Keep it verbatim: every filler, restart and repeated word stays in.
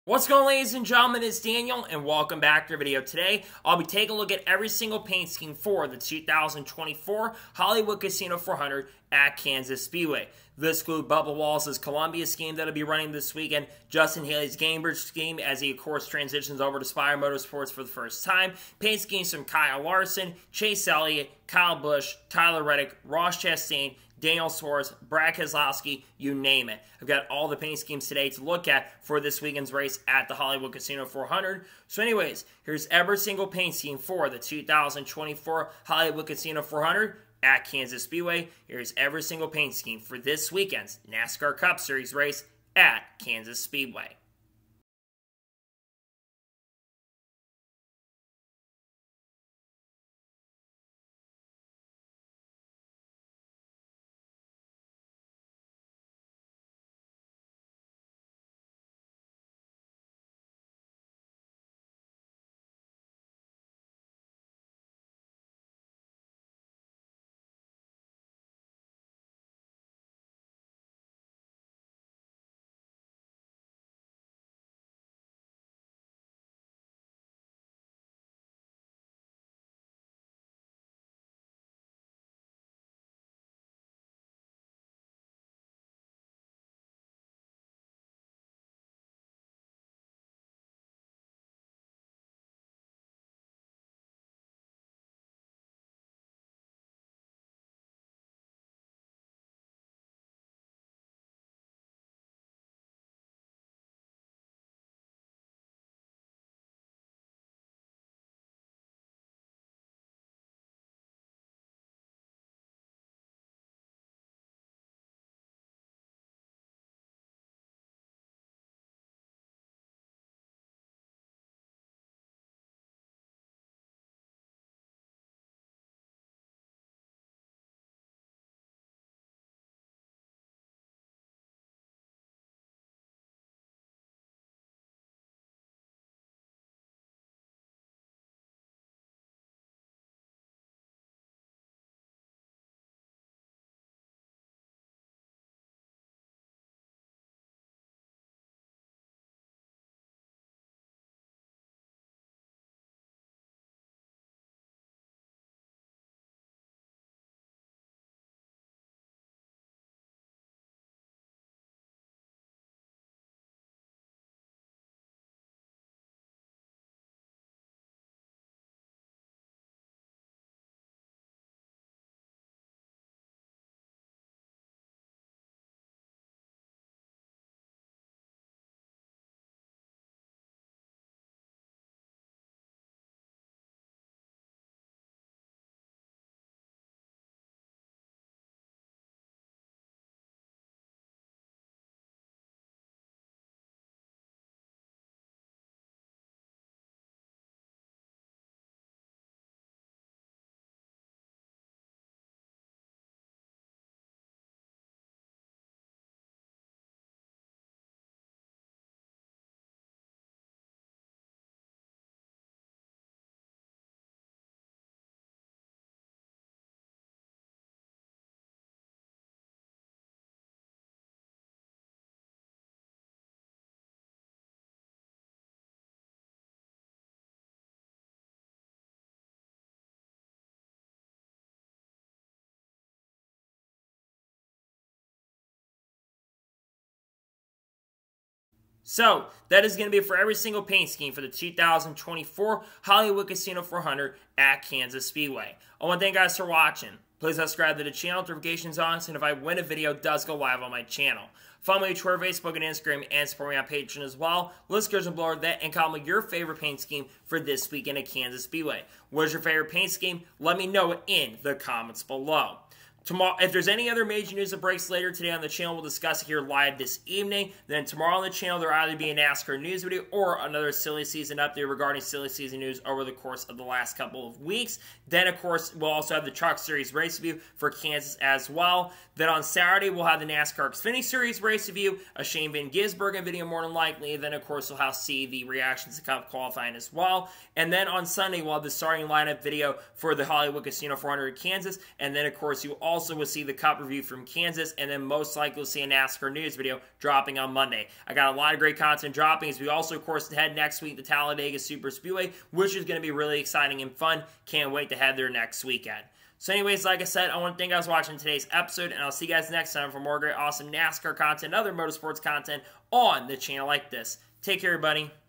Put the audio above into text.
What's going on, ladies and gentlemen? It's Daniel, and welcome back to the video. Today, I'll be taking a look at every single paint scheme for the two thousand twenty-four Hollywood Casino four hundred at Kansas Speedway. This includes Bubba Wallace's Columbia scheme that'll be running this weekend, Justin Haley's Gainbridge scheme as he, of course, transitions over to Spire Motorsports for the first time, paint schemes from Kyle Larson, Chase Elliott, Kyle Busch, Tyler Reddick, Ross Chastain, Daniel Suarez, Brad Keselowski, you name it. I've got all the paint schemes today to look at for this weekend's race at the Hollywood Casino four hundred. So anyways, here's every single paint scheme for the two thousand twenty-four Hollywood Casino four hundred at Kansas Speedway. Here's every single paint scheme for this weekend's NASCAR Cup Series race at Kansas Speedway. So, that is going to be for every single paint scheme for the two thousand twenty-four Hollywood Casino four hundred at Kansas Speedway. I want to thank you guys for watching. Please subscribe to the channel, notifications on, and if I win a video, it does go live on my channel. Follow me on Twitter, Facebook, and Instagram, and support me on Patreon as well. Let's go below that and comment your favorite paint scheme for this weekend at Kansas Speedway. What is your favorite paint scheme? Let me know it in the comments below. Tomorrow, if there's any other major news that breaks later today on the channel, we'll discuss it here live this evening. Then tomorrow on the channel, there'll either be a NASCAR news video or another silly season update regarding silly season news over the course of the last couple of weeks. Then, of course, we'll also have the Truck Series race review for Kansas as well. Then on Saturday, we'll have the NASCAR Xfinity Series race review, a Shane Van Gisbergen video more than likely. Then, of course, we'll have to see the reactions to Cup qualifying as well. And then on Sunday, we'll have the starting lineup video for the Hollywood Casino four hundred Kansas. And then, of course, you also also will see the Cup review from Kansas, and then most likely we'll see a NASCAR news video dropping on Monday. I got a lot of great content dropping as we also, of course, head next week to Talladega Super Speedway, which is going to be really exciting and fun. Can't wait to head there next weekend. So anyways, like I said, I want to thank you guys for watching today's episode, and I'll see you guys next time for more great, awesome NASCAR content and other motorsports content on the channel like this. Take care, everybody.